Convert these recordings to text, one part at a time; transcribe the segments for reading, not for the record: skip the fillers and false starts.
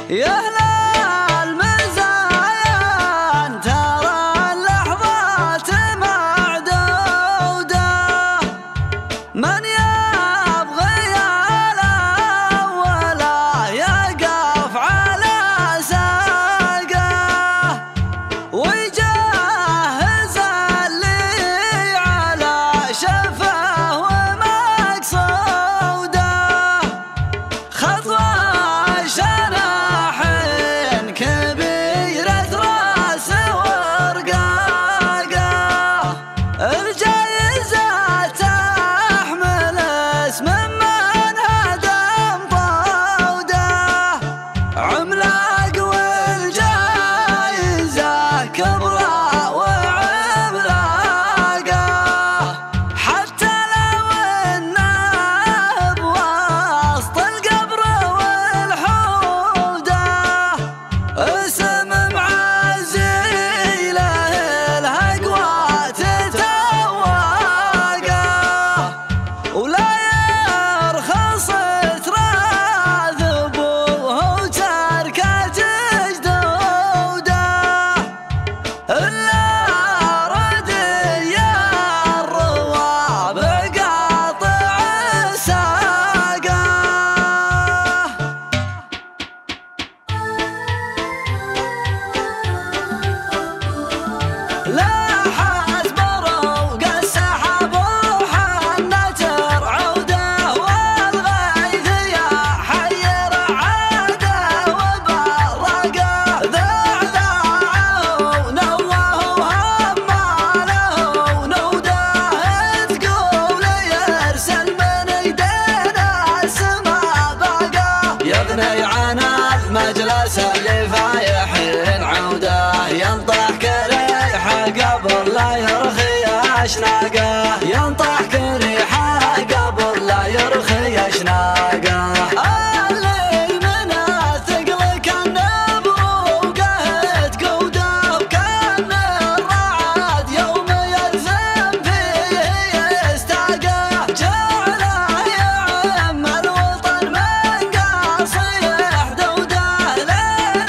يا أهل المزايا ترى اللحظات معدودة، من يبغي الأول يقف على ساقه ويجهز اللي على شفه ومقصوده، خطوة شرح كبيرة راس ورقاقة، الجايزة تحمل اسم من هدم طوده، عملاق والجايزة كبرى وعملاقة، حتى لو انه بوسط القبر والحودة، اسم معزي له الهقوى تتوقه، ولا يرخص تراذبه وتركة جدوده، إلا ردي الروابع قاطع ساقه. لا حسب روق السحاب وحنة رعوده، والغيث يحير عاده وبرقه، ذعذعه ونوه وهماله ونوده، تقول يرسل من ايدينا السما باقه، يغني عن المجلس اللي فايحين عوده، ينطح كريحه قبل لا يرخي اشناقه، ينطح كريحه قبل لا يرخي اشناقه، اللي من الثقل كان بروقه تقوده، وكان الرعد يوم يلزم فيه يستاقه، جعله يعم الوطن من قاصي حدوده، لين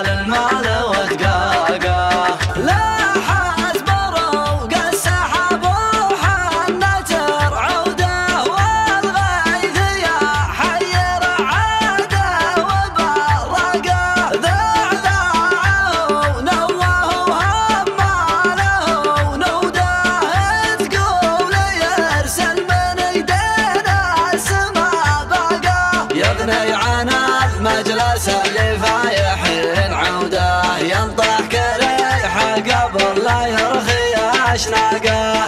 المال ودقاقه. لا حزبر وقسحب وحنتر عوده والغيث يا حير عاده وبرقه. ذعذعه ونوه وهماله ونوده تقول يرسل من ايدينا السما بقى. يغني عن المجلس اللي فايحين عوده ينطح كريحه قبل لا يرخي اشناقه.